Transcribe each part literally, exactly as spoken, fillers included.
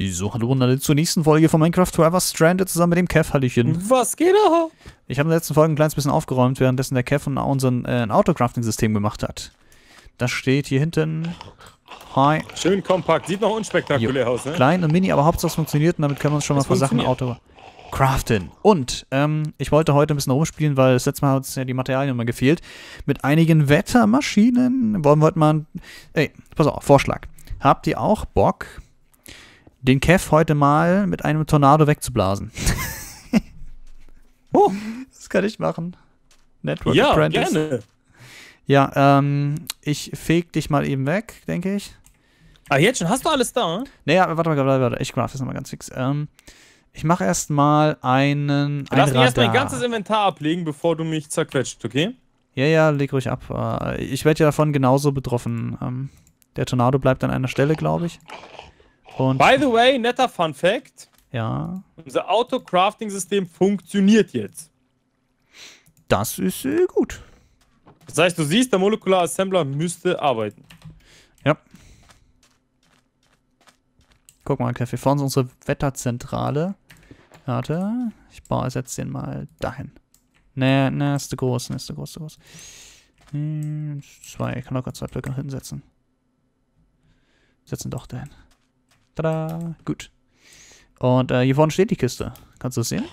So, hallo und alle zur nächsten Folge von Minecraft Forever Stranded zusammen mit dem Kev. Hallöchen. Was geht da? Ich habe in der letzten Folge ein kleines bisschen aufgeräumt, währenddessen der Kev und unseren, äh, ein Autocrafting-System gemacht hat. Das steht hier hinten. Hi. Schön kompakt. Sieht noch unspektakulär Jo. aus, ne? Klein und mini, aber Hauptsache es funktioniert und damit können wir uns schon mal Es vor Sachen Auto craften. Und ähm, ich wollte heute ein bisschen rumspielen, weil das letzte Mal hat uns ja die Materialien immer gefehlt. Mit einigen Wettermaschinen wollen wir heute mal... Ey, pass auf, Vorschlag. Habt ihr auch Bock, den Kev heute mal mit einem Tornado wegzublasen? Oh. Das kann ich machen. Network Ja, Apprentice. gerne. Ja, ähm, ich feg dich mal eben weg, denke ich. Ah, jetzt schon? Hast du alles da? Naja, warte mal, warte, warte, ich craft das nochmal ganz fix. Ähm, ich mache erstmal einen, ein Lass mich erst mein Radar. ganzes Inventar ablegen, bevor du mich zerquetscht, okay? Ja, ja, leg ruhig ab. Äh, Ich werde ja davon genauso betroffen. Ähm, der Tornado bleibt an einer Stelle, glaube ich. Und By the way, netter Fun Fact. ja, Unser Auto-Crafting-System funktioniert jetzt. das ist äh, gut. Das heißt, du siehst, der Molecular Assembler müsste arbeiten. Ja. Guck mal, Kev, wir fahren unsere Wetterzentrale. Warte, ich baue, setze den mal dahin. Ne, ne, ist zu groß, ne, ist zu groß, zu groß. Hm, zwei, ich kann locker zwei Blöcke nach hinten setzen. Setzen doch dahin. Tada, gut. Und äh, hier vorne steht die Kiste. Kannst du es sehen?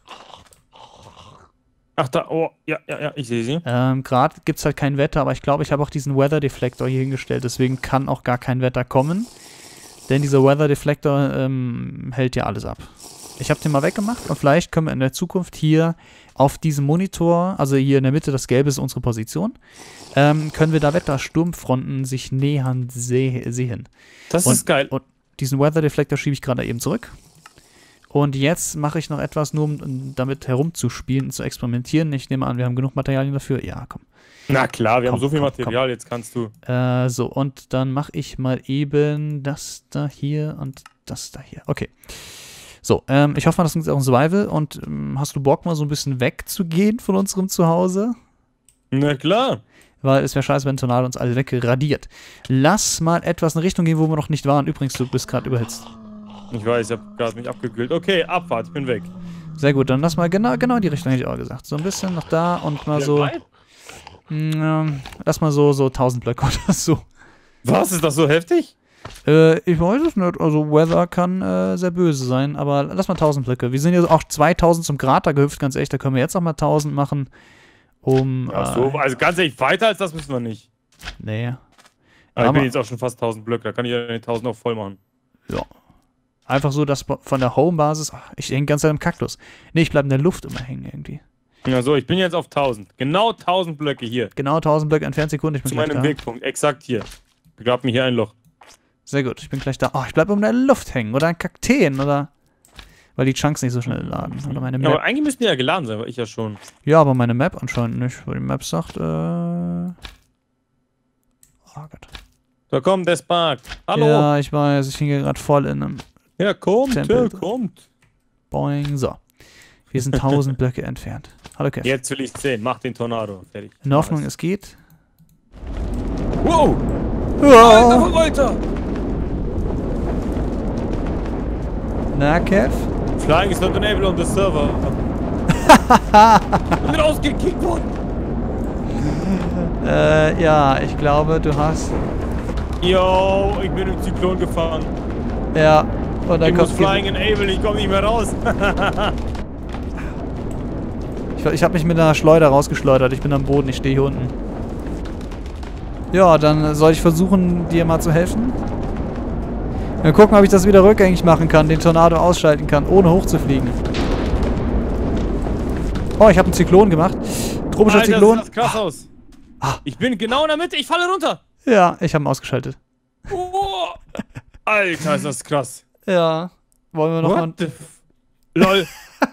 Ach, da, oh, ja, ja, ja, ich sehe sie. Ähm, gerade gibt es halt kein Wetter, aber ich glaube, ich habe auch diesen Weather Deflector hier hingestellt, deswegen kann auch gar kein Wetter kommen. Denn dieser Weather Deflector ähm, hält ja alles ab. Ich habe den mal weggemacht und vielleicht können wir in der Zukunft hier auf diesem Monitor, also hier in der Mitte, das Gelbe ist unsere Position, ähm, können wir da Wettersturmfronten sich nähern seh sehen. Das Und- ist geil. Und diesen Weather Deflector schiebe ich gerade eben zurück. Und jetzt mache ich noch etwas, nur um damit herumzuspielen und zu experimentieren. Ich nehme an, wir haben genug Materialien dafür. Ja, komm. Na klar, wir Komm, haben so viel komm, Material, jetzt kannst du. Äh, so, und dann mache ich mal eben das da hier und das da hier. Okay. So, ähm, ich hoffe mal, das ist auch ein Survival. Und ähm, hast du Bock, mal so ein bisschen wegzugehen von unserem Zuhause? Na klar. Weil es wäre scheiße, wenn ein Tornado uns alle wegradiert. Lass mal etwas in eine Richtung gehen, wo wir noch nicht waren. Übrigens, du bist gerade überhitzt. Ich weiß, ich hab gerade mich abgekühlt. Okay, Abfahrt, ich bin weg. Sehr gut, dann lass mal genau, genau in die Richtung, hätte ich auch gesagt. So ein bisschen noch da und mal so. Weit? Mh, lass mal so, so tausend Blöcke oder so. Was, ist das so heftig? Äh, ich weiß es nicht. Also, Weather kann äh, sehr böse sein, aber lass mal tausend Blöcke. Wir sind ja auch zweitausend zum Krater gehüpft, ganz ehrlich. Da können wir jetzt auch mal tausend machen. Um. Ach so, Äh, also ganz ehrlich, weiter als das müssen wir nicht. nee. Aber ich Aber- bin jetzt auch schon fast tausend Blöcke, da kann ich ja die tausend auch voll machen. Ja. Einfach so, dass von der Home-Basis. Ach, ich hänge ganz Zeit im Kaktus. Nee, ich bleibe in der Luft immer hängen irgendwie. Ja, so, ich bin jetzt auf tausend. Genau tausend Blöcke hier. Genau tausend Blöcke entfernt, Sekunde. Ich bin Zu gleich meinem da. Wegpunkt, exakt hier. Grab mir hier ein Loch. Sehr gut, ich bin gleich da. Oh, ich bleibe in der Luft hängen. Oder an Kakteen, oder. Weil die Chunks nicht so schnell laden. Oder meine Ja, aber Map. eigentlich müssten die ja geladen sein, weil ich ja schon. Ja, aber meine Map anscheinend nicht. Weil die Map sagt, äh. Oh Gott. Da kommt der Spark. Hallo. Ja, Ja, ich weiß, ich hänge gerade voll in einem kommt, Tempel. ja, kommt. Boing. So. Wir sind tausend Blöcke entfernt. Hallo, Kev. Jetzt will ich sehen. Mach den Tornado. Fertig. In der Hoffnung, es geht. Wow! Ja. Verwalter! Na, Kev? Flying is not enabled on the server. Ich bin rausgekickt worden. Äh, ja, ich glaube, du hast. Yo, ich bin im Zyklon gefangen. Ja. Und dann Ich muss kommt. Flying enable, ich komme nicht mehr raus. Ich, ich habe mich mit einer Schleuder rausgeschleudert. Ich bin am Boden, ich stehe hier unten. Ja, dann soll ich versuchen, dir mal zu helfen. Dann gucken, ob ich das wieder rückgängig machen kann, den Tornado ausschalten kann, ohne hochzufliegen. Oh, ich habe einen Zyklon gemacht. Tropischer Alter, Zyklon. sieht das krass aus. Ah. Ich bin genau in der Mitte, ich falle runter. Ja, ich habe ihn ausgeschaltet. Oh. Alter, ist das krass. Ja. Wollen wir noch mal... What the f... LOL.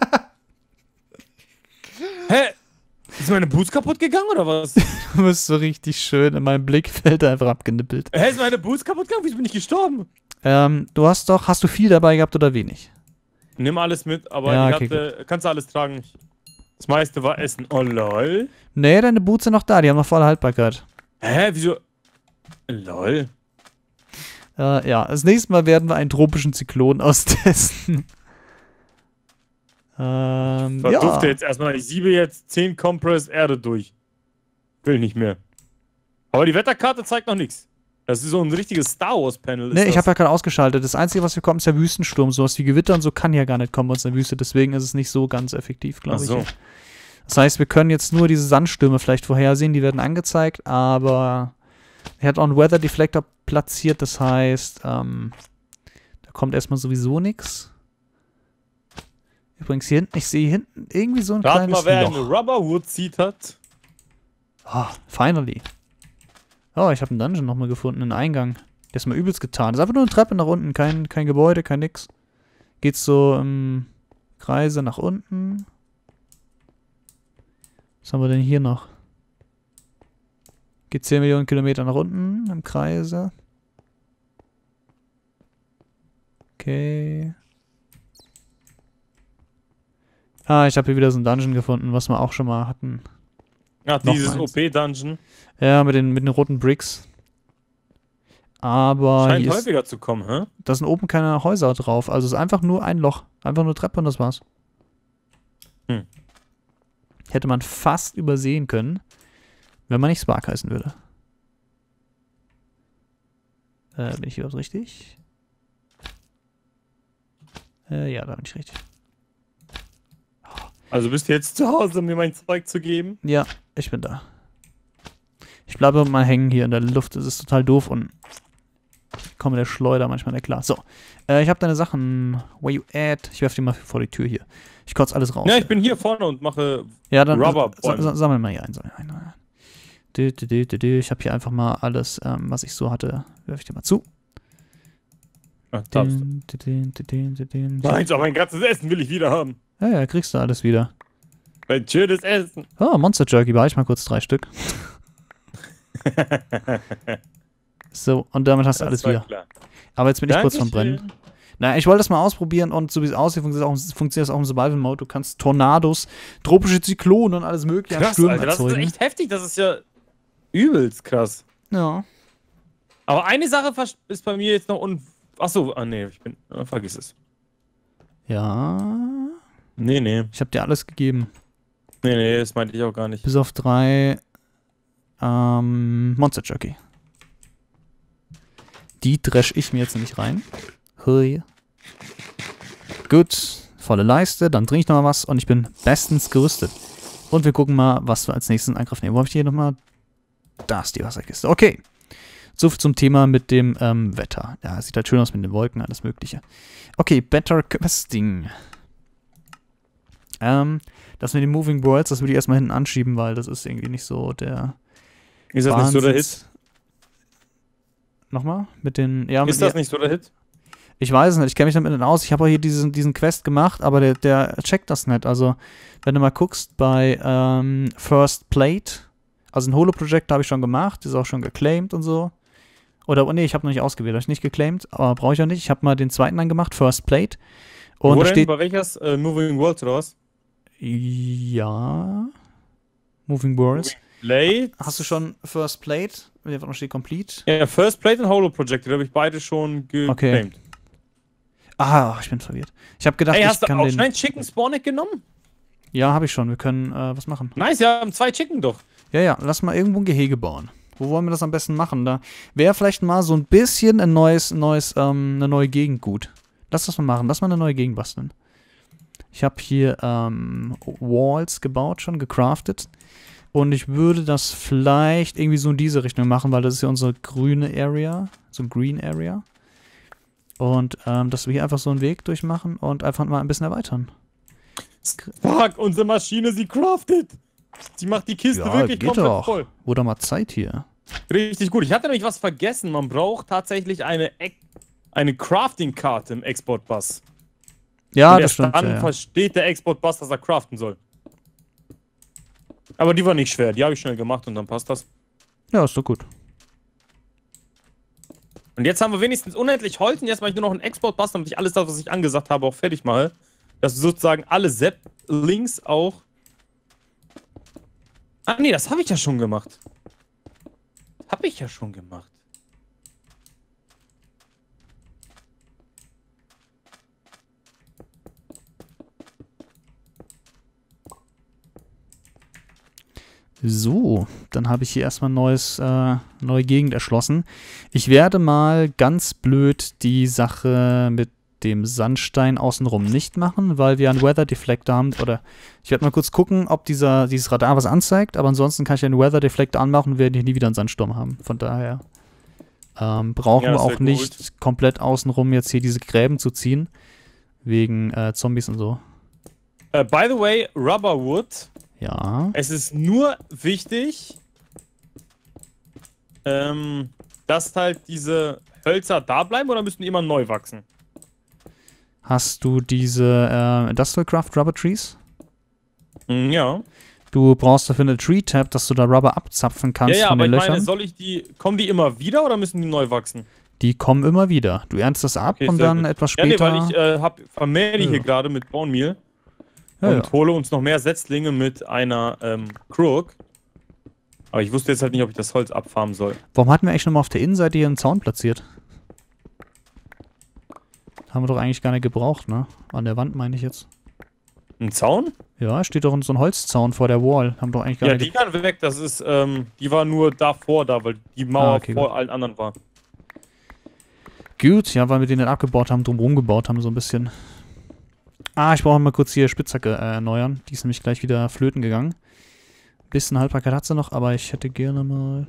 Hä? Ist meine Boots kaputt gegangen oder was? Du bist so richtig schön in meinem Blickfeld einfach abgenippelt. Hä, ist meine Boots kaputt gegangen? Wieso bin ich gestorben? Ähm, du hast doch... Hast du viel dabei gehabt oder wenig? Nimm alles mit, aber Ja, ich okay, hatte, kannst du alles tragen. Das meiste war Essen. Oh lol. Nee, deine Boots sind noch da. Die haben noch volle Haltbarkeit. Hä, wieso? Lol. Äh, ja, das nächste Mal werden wir einen tropischen Zyklon austesten. ähm, Verdufte ja. jetzt erstmal. Ich siebe jetzt zehn Compress Erde durch. Will nicht mehr. Aber die Wetterkarte zeigt noch nichts. Das ist so ein richtiges Star Wars Panel. Ne, ich habe ja gerade ausgeschaltet. Das Einzige, was hier kommt, ist der Wüstensturm. Sowas wie Gewitter und so kann ja gar nicht kommen aus der Wüste. Deswegen ist es nicht so ganz effektiv, glaube Ach so. ich. Das heißt, wir können jetzt nur diese Sandstürme vielleicht vorhersehen. Die werden angezeigt, aber er hat auch einen Weather Deflector platziert. Das heißt, ähm, da kommt erstmal sowieso nichts. Übrigens hier hinten, ich sehe hinten irgendwie so ein Rat kleines mal, wer Loch. eine Rubberwood Seed hat. Ah, finally. Oh, ich habe einen Dungeon nochmal gefunden, einen Eingang. Der ist mal übelst getan. Das ist einfach nur eine Treppe nach unten, kein, kein Gebäude, kein nix. Geht so im Kreise nach unten. Was haben wir denn hier noch? Geht zehn Millionen Kilometer nach unten im Kreise. Okay. Ah, ich habe hier wieder so einen Dungeon gefunden, was wir auch schon mal hatten. Ach, Noch dieses eins. O P-Dungeon. Ja, mit den, mit den roten Bricks. Aber Scheint hier ist, häufiger zu kommen, hä? da sind oben keine Häuser drauf. Also es ist einfach nur ein Loch. Einfach nur Treppe und das war's. Hm. Hätte man fast übersehen können, wenn man nicht Spark heißen würde. Äh, bin ich überhaupt richtig? Äh, ja, da bin ich richtig. Also bist du jetzt zu Hause, um mir mein Zeug zu geben? Ja, ich bin da. Ich bleibe mal hängen hier in der Luft. Das ist total doof und ich komme der Schleuder manchmal nicht klar. So, äh, ich habe deine Sachen. Where you at? Ich werfe die mal vor die Tür hier. Ich kotze alles raus. Ja, ich bin hier vorne und mache Ja, dann Rubberbäume. sa sa sammeln wir hier ein. Sammeln wir ein. Dü, dü, dü, dü, dü. Ich habe hier einfach mal alles, ähm, was ich so hatte, werfe ich dir mal zu. Ach, darfst du. Dün, dü, dün, dü, dün, dü, dün. Nein, aber mein ganzes Essen will ich wieder haben. Ja, ja, kriegst du alles wieder. Ein schönes Essen. Oh, Monster Jerky, behalte ich mal kurz drei Stück. So, und damit hast du alles Das war wieder. klar. Aber jetzt bin ich kurz vom Dankeschön. Brennen. Naja, ich wollte das mal ausprobieren und so wie es aussieht, funktioniert es auch, funktioniert es auch im Survival-Mode. Du kannst Tornados, tropische Zyklonen und alles mögliche an Krass, Stürmen Alter, das ist erzeugen. echt heftig. Das ist ja übelst krass. Ja. Aber eine Sache vers- ist bei mir jetzt noch un... Achso, ah nee, ich bin... Ah, vergiss es. Ja. Nee, nee. Ich habe dir alles gegeben. Nee, nee, das meinte ich auch gar nicht. Bis auf drei ähm, Monster Jerky. Die dresch ich mir jetzt nämlich rein. Hui. Gut. Volle Leiste. Dann trinke ich nochmal was und ich bin bestens gerüstet. Und wir gucken mal, was wir als nächstes in Angriff nehmen. Wo habe ich die hier nochmal? Da ist die Wasserkiste. Okay. So viel zum Thema mit dem ähm, Wetter. Ja, sieht halt schön aus mit den Wolken, alles Mögliche. Okay, Better Questing. Ähm, das mit den Moving Worlds, das würde ich erstmal hinten anschieben, weil das ist irgendwie nicht so der. Ist das nicht so der Hit? Nochmal? Mit den. Ja, Ist mit, das nicht so der Hit? Ich weiß es nicht, ich kenne mich damit nicht aus. Ich habe auch hier diesen, diesen Quest gemacht, aber der, der checkt das nicht. Also, wenn du mal guckst bei ähm, First Plate, also ein Holo-Projekt habe ich schon gemacht, ist auch schon geclaimed und so. Oder, oh nee, ich habe noch nicht ausgewählt, habe ich nicht geclaimed, aber brauche ich auch nicht. Ich habe mal den zweiten dann gemacht, First Plate. Und Wo da denn? steht. Bei welches? Äh, Moving Worlds oder was? Ja. Moving Worlds. Plate? Hast du schon First Plate? Hier noch steht Complete. Ja, First Plate und Holo Project, da habe ich beide schon geclaimed. Ah, ich bin verwirrt. Ich habe gedacht, Ey, ich hast du kann auch den. schnell einen Chicken Spawn Egg genommen? Ja, habe ich schon. Wir können äh, was machen. Nice, wir haben zwei Chicken doch. Ja, ja, lass mal irgendwo ein Gehege bauen. Wo wollen wir das am besten machen? Da wäre vielleicht mal so ein bisschen ein neues, neues, ähm, eine neue Gegend gut. Lass das mal machen. Lass mal eine neue Gegend basteln. Ich habe hier ähm, Walls gebaut, schon gecraftet. Und ich würde das vielleicht irgendwie so in diese Richtung machen, weil das ist ja unsere grüne Area. So ein Green Area. Und ähm, dass wir hier einfach so einen Weg durchmachen und einfach mal ein bisschen erweitern. Fuck, unsere Maschine, sie craftet. Sie macht die Kiste Ja, wirklich geht komplett doch. voll. Wurde mal Zeit hier. Richtig gut. Ich hatte nämlich was vergessen. Man braucht tatsächlich eine, Ex- eine Crafting-Karte im Export-Bus. Ja, Und das erst stimmt. dann Ja, ja. versteht der Export-Bus, dass er craften soll. Aber die war nicht schwer. Die habe ich schnell gemacht und dann passt das. ja, ist doch gut. Und jetzt haben wir wenigstens unendlich Holz und jetzt mache ich nur noch einen Export-Bus, damit ich alles das, was ich angesagt habe, auch fertig mache. Dass sozusagen alle Zap-Links auch... Ah, nee, das habe ich ja schon gemacht. Habe ich ja schon gemacht. So, dann habe ich hier erstmal ein neues, äh, neue Gegend erschlossen. Ich werde mal ganz blöd die Sache mit dem Sandstein außenrum nicht machen, weil wir einen Weather Deflector haben. Oder ich werde mal kurz gucken, ob dieser, dieses Radar was anzeigt, aber ansonsten kann ich einen Weather Deflector anmachen und werden hier nie wieder einen Sandsturm haben. Von daher ähm, brauchen Ja, wir das auch wär nicht gut. komplett außenrum jetzt hier diese Gräben zu ziehen. Wegen äh, Zombies und so. Äh, by the way, Rubberwood. Ja. Es ist nur wichtig, ähm, dass halt diese Hölzer da bleiben oder müssen die immer neu wachsen? Hast du diese äh, Industrial Craft Rubber Trees? Mm, ja. Du brauchst dafür eine Tree Tab, dass du da Rubber abzapfen kannst Ja, ja, von aber den ich Löchern. meine, soll ich die, kommen die immer wieder oder müssen die neu wachsen? Die kommen immer wieder. Du ernst das ab Okay, und sehr dann gut. etwas Ja, nee, später. weil ich äh, hab, vermehre die Ja. hier gerade mit Bone Meal ja, und ja. hole uns noch mehr Setzlinge mit einer ähm, Crook. Aber ich wusste jetzt halt nicht, ob ich das Holz abfarmen soll. Warum hatten wir eigentlich nochmal auf der Innenseite hier einen Zaun platziert? Haben wir doch eigentlich gar nicht gebraucht, ne? An der Wand meine ich jetzt. Ein Zaun? Ja, steht doch so ein Holzzaun vor der Wall. Haben wir doch eigentlich gar Ja, nicht die kann weg. Das ist, ähm, die war nur davor da, weil die Mauer Ah, okay, vor gut. allen anderen war. Gut, ja, weil wir den dann abgebaut haben, drumherum gebaut haben, so ein bisschen. Ah, ich brauche mal kurz hier Spitzhacke äh, erneuern. Die ist nämlich gleich wieder flöten gegangen. Bisschen Haltbarkeit hat sie noch, aber ich hätte gerne mal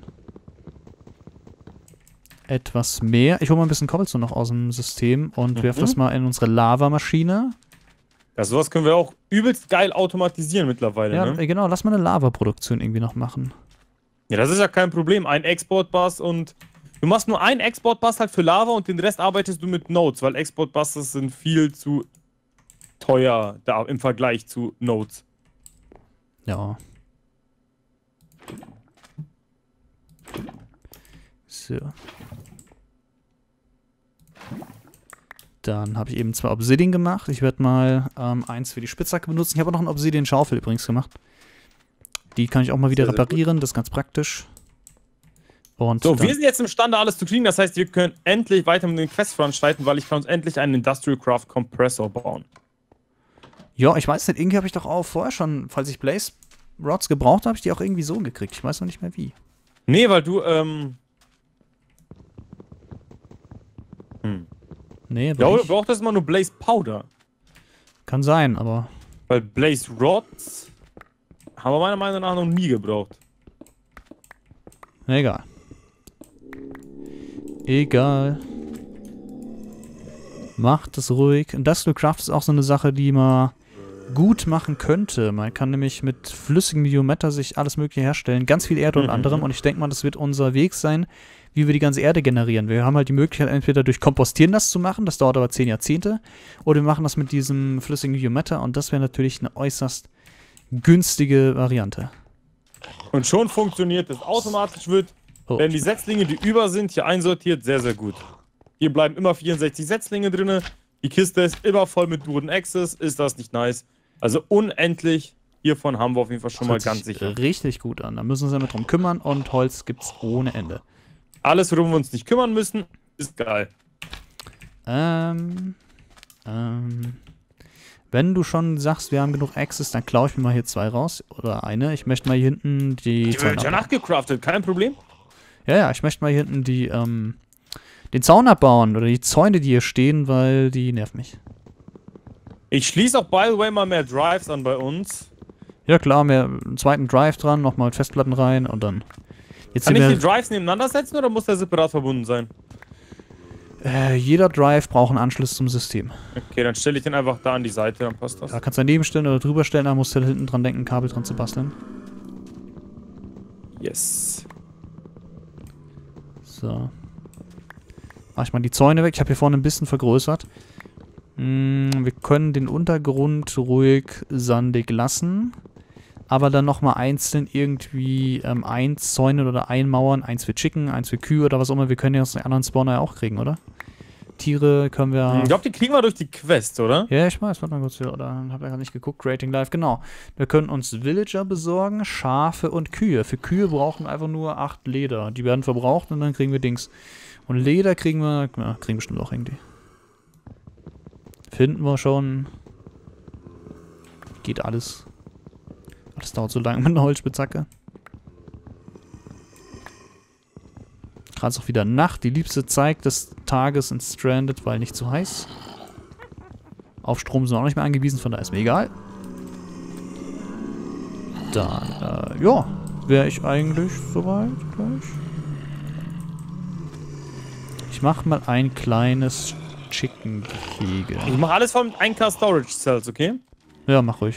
etwas mehr. Ich hole mal ein bisschen Cobblestone noch aus dem System und Mhm. werfe das mal in unsere Lavamaschine. Ja, sowas können wir auch übelst geil automatisieren mittlerweile, Ja, ne? äh, genau, lass mal eine Lavaproduktion irgendwie noch machen. Ja, das ist ja kein Problem. Ein Export-Bus und du machst nur einen Export-Bus halt für Lava und den Rest arbeitest du mit Nodes, weil Export-Buses sind viel zu teuer da im Vergleich zu Nodes. Ja. So. Dann habe ich eben zwei Obsidian gemacht. Ich werde mal ähm, eins für die Spitzhacke benutzen. Ich habe auch noch einen Obsidian-Schaufel übrigens gemacht. Die kann ich auch mal wieder Sehr, sehr reparieren. Das ist ganz praktisch. Und So, dann, wir sind jetzt imstande, alles zu kriegen. Das heißt, wir können endlich weiter mit den Quests voranschreiten, weil ich kann uns endlich einen Industrial Craft Compressor bauen. ja, ich weiß nicht, irgendwie habe ich doch auch vorher schon, falls ich Blaze Rods gebraucht habe, habe ich die auch irgendwie so gekriegt. Ich weiß noch nicht mehr wie. Nee, weil du, ähm... Hm. Nee, Ja, aber du ich, brauchst erstmal nur Blaze Powder. kann sein, aber Weil Blaze Rods haben wir meiner Meinung nach noch nie gebraucht. na, egal. Egal. Macht es ruhig. Industrial Craft ist auch so eine Sache, die man gut machen könnte. Man kann nämlich mit flüssigem Biomatter sich alles mögliche herstellen. Ganz viel Erde Mhm. unter anderem. Und ich denke mal, das wird unser Weg sein, wie wir die ganze Erde generieren. Wir haben halt die Möglichkeit, entweder durch Kompostieren das zu machen, das dauert aber zehn Jahrzehnte, oder wir machen das mit diesem flüssigen Biomatter und das wäre natürlich eine äußerst günstige Variante. Und schon funktioniert es. Automatisch wird, Oh. wenn die Setzlinge, die über sind, hier einsortiert, sehr, sehr gut. Hier bleiben immer vierundsechzig Setzlinge drin. Die Kiste ist immer voll mit Wooden Axes. Ist das nicht nice? Also unendlich. Hiervon haben wir auf jeden Fall schon mal Das hört ganz sich sicher. richtig gut an. Da müssen wir uns damit drum kümmern und Holz gibt's ohne Ende. Alles, worum wir uns nicht kümmern müssen, ist geil. Ähm, ähm, wenn du schon sagst, wir haben genug Axes, dann klaue ich mir mal hier zwei raus. Oder eine. Ich möchte mal hier hinten die... Die wird ja nachgecraftet, kein Problem. ja, ja, ich möchte mal hier hinten die, ähm, den Zaun abbauen. Oder die Zäune, die hier stehen, weil die nerven mich. Ich schließe auch, by the way, mal mehr Drives an bei uns. Ja klar, mehr einen zweiten Drive dran, nochmal Festplatten rein und dann... Jetzt Kann sind ich wir, die Drives nebeneinander setzen oder muss der separat verbunden sein? äh, jeder Drive braucht einen Anschluss zum System. Okay, dann stelle ich den einfach da an die Seite, dann passt das. Da kannst du daneben stellen oder drüber stellen, da musst du hinten dran denken, ein Kabel dran zu basteln. Yes. So. Mach ich mal die Zäune weg. Ich habe hier vorne ein bisschen vergrößert. Mm, wir können den Untergrund ruhig sandig lassen. Aber dann nochmal einzeln irgendwie ähm, einzäunen oder einmauern. Eins für Chicken, eins für Kühe oder was auch immer. Wir können ja aus den anderen Spawner ja auch kriegen, oder? Tiere können wir... Ich glaube, die kriegen wir durch die Quest, oder? Ja, ich weiß, warte mal kurz, oder hab ja gar nicht geguckt, Creating Life, genau. Wir können uns Villager besorgen, Schafe und Kühe. Für Kühe brauchen wir einfach nur acht Leder. Die werden verbraucht und dann kriegen wir Dings. Und Leder kriegen wir, ja, kriegen bestimmt auch irgendwie. Finden wir schon. Geht alles. Das dauert so lange mit einer Holzspitzhacke. Gerade ist auch wieder Nacht. Die liebste Zeit des Tages in Stranded, weil nicht zu heiß. Auf Strom sind wir auch nicht mehr angewiesen, von daher ist mir egal. Dann, äh, ja, wäre ich eigentlich soweit gleich. Ich mache mal ein kleines Chicken-Gehege. Ich mache alles von ein K Storage Cells, okay? Ja, mach ruhig.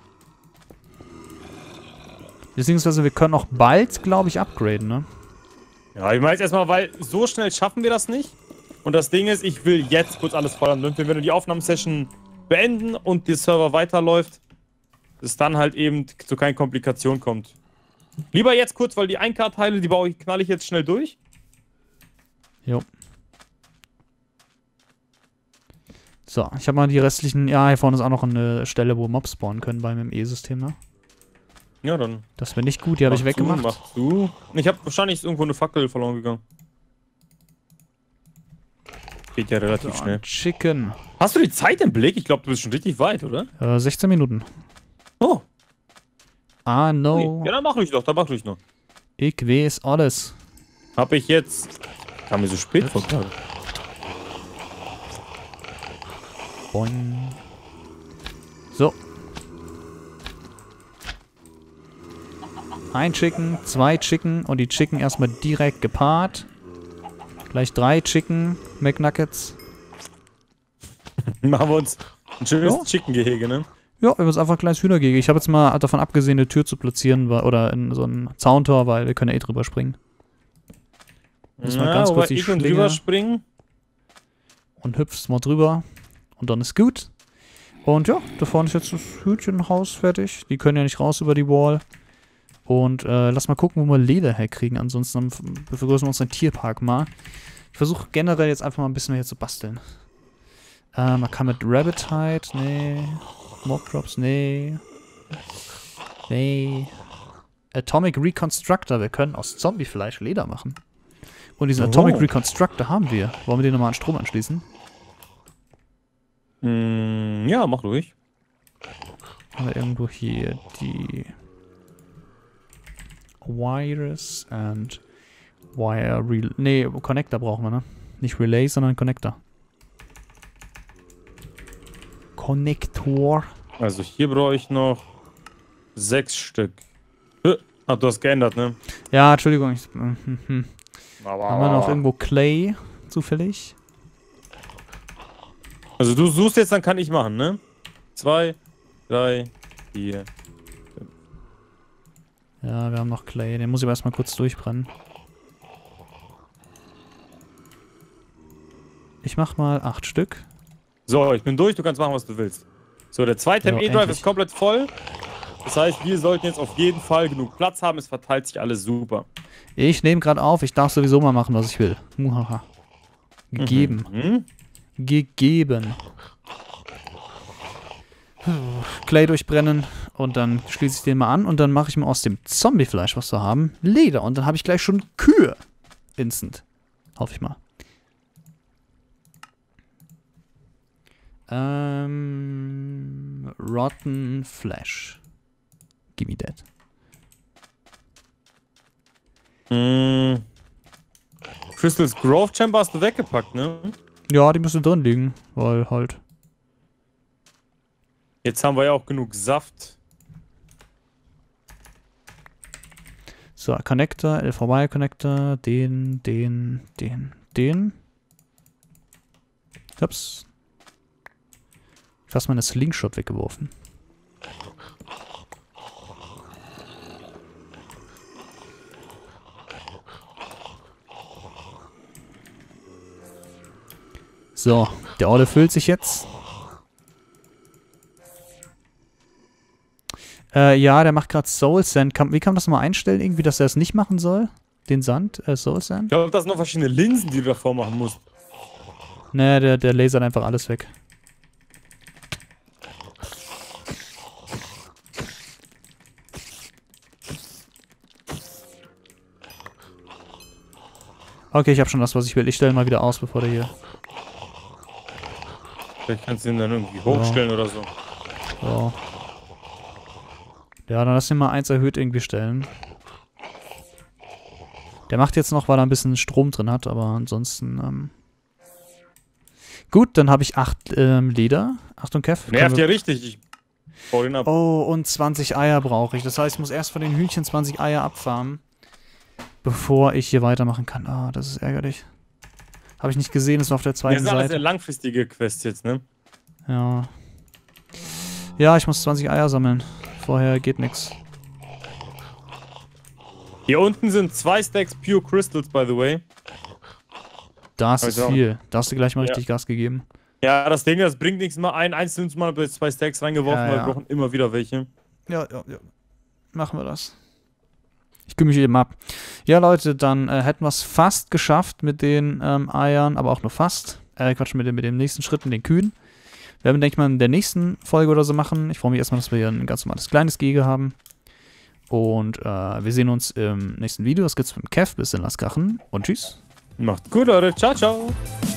Beziehungsweise wir können auch bald, glaube ich, upgraden, ne? Ja, ich meine jetzt erstmal, weil so schnell schaffen wir das nicht. Und das Ding ist, ich will jetzt kurz alles fordern. Wenn wir die Aufnahmesession beenden und der Server weiterläuft, dass dann halt eben zu keinen Komplikationen kommt. Lieber jetzt kurz, weil die ein K Teile, die baue ich, knall ich jetzt schnell durch. Jo. So, ich habe mal die restlichen... Ja, hier vorne ist auch noch eine Stelle, wo Mobs spawnen können beim M E-System, ne? Ja, dann. Das wäre nicht gut, die habe ich weggemacht. Mach zu. Ich habe wahrscheinlich irgendwo eine Fackel verloren gegangen. Geht ja relativ So, schnell. Chicken. Hast du die Zeit im Blick? Ich glaube, du bist schon richtig weit, oder? Äh, sechzehn Minuten. Oh. Ah, no. Okay. Ja, dann mach ich noch, dann mach ich noch. Ich weiß alles. Hab ich jetzt... Kam mir so spät vor. Boing. So. Ein Chicken, zwei Chicken und die Chicken erstmal direkt gepaart. Gleich drei Chicken McNuggets. Machen wir uns ein schönes Ja. Chicken-Gehege, ne? Ja, wir haben uns einfach ein kleines Hühnergehege. Ich habe jetzt mal davon abgesehen, eine Tür zu platzieren wa- oder in so ein Zauntor, weil wir können ja eh drüber springen. Müssen wir Ja, ganz wobei kurz die ich und Schlinge drüber springen. und hüpfst mal drüber und dann ist gut. Und ja, da vorne ist jetzt das Hütchenhaus fertig. Die können ja nicht raus über die Wall. Und äh, lass mal gucken, wo wir Leder herkriegen. Ansonsten vergrößern wir unseren Tierpark mal. Ich versuche generell jetzt einfach mal ein bisschen mehr zu basteln. Äh, man kann mit Rabbit Hide, nee. Mob Drops, nee. Nee. Atomic Reconstructor, wir können aus Zombiefleisch Leder machen. Und diesen Oh. Atomic Reconstructor haben wir. Wollen wir den nochmal an Strom anschließen? Mm, ja, mach ruhig. Haben wir irgendwo hier die Wires and Wire Relay. Nee, Connector brauchen wir, ne? Nicht Relay, sondern Connector. Konnektor. Also hier brauche ich noch sechs Stück. Äh, Ach, du hast geändert, ne? Ja, Entschuldigung. Ich, hm, hm, hm. Aber Haben wir noch irgendwo Clay zufällig? Also du suchst jetzt, dann kann ich machen, ne? Zwei, drei, vier. Ja, wir haben noch Clay. Den muss ich aber erstmal kurz durchbrennen. Ich mach mal acht Stück. So, ich bin durch, du kannst machen, was du willst. So, der zweite Ja, M E-Drive endlich. ist komplett voll. Das heißt, wir sollten jetzt auf jeden Fall genug Platz haben. Es verteilt sich alles super. Ich nehme gerade auf. Ich darf sowieso mal machen, was ich will. Muhaha. Gegeben. Mhm. Gegeben. Clay durchbrennen und dann schließe ich den mal an und dann mache ich mir aus dem Zombiefleisch, was wir haben, Leder und dann habe ich gleich schon Kühe. Instant. Hoffe ich mal. Ähm, Rotten Flesh. Gimme that. Mhm. Crystals Grove Chamber hast du weggepackt, ne? Ja, die müssen drin liegen, weil halt. Jetzt haben wir ja auch genug Saft. So, Connector, L V Y-Connector, den, den, den, den. Ups. Fast meine Slingshot weggeworfen. So, der Order füllt sich jetzt. Äh, ja, der macht gerade Soul Sand. Kann, wie kann man das mal einstellen, irgendwie, dass er es nicht machen soll? Den Sand, äh, Soul Sand? Ich glaube, das sind noch verschiedene Linsen, die du davor machen musst. Ne, der, der lasert einfach alles weg. Okay, ich habe schon das, was ich will. Ich stelle mal wieder aus, bevor der hier... Vielleicht kannst du ihn dann irgendwie hochstellen oder so. So. Ja, dann lass den mal eins erhöht irgendwie stellen. Der macht jetzt noch, weil er ein bisschen Strom drin hat, aber ansonsten, ähm gut, dann habe ich acht ähm, Leder. Achtung, Kev. Nervt ja richtig. Ich baue den ab. Oh, und zwanzig Eier brauche ich. Das heißt, ich muss erst von den Hühnchen zwanzig Eier abfarmen, bevor ich hier weitermachen kann. Ah, das ist ärgerlich. Habe ich nicht gesehen, das war auf der zweiten Das ist alles Seite. eine langfristige Quest jetzt, ne? Ja. Ja, ich muss zwanzig Eier sammeln. Vorher geht nichts. Hier unten sind zwei Stacks Pure Crystals, by the way. Das ist Also, viel. Da hast du gleich mal ja. richtig Gas gegeben. Ja, das Ding, das bringt nichts, mal ein einzelnes Mal bei zwei Stacks reingeworfen, Ja, weil ja. wir brauchen immer wieder welche. Ja, ja, ja. Machen wir das. Ich kümmere mich eben ab. Ja, Leute, dann äh, hätten wir es fast geschafft mit den ähm, Eiern, aber auch nur fast. Äh, Quatsch, mit dem, mit dem nächsten Schritt, mit den Kühen. Werden wir, denke ich mal, in der nächsten Folge oder so machen. Ich freue mich erstmal, dass wir hier ein ganz normales kleines Gehege haben. Und äh, wir sehen uns im nächsten Video. Das gibt's mit dem Kev. Bis in Laskachen und tschüss. Macht gut, Leute. Ciao, ciao.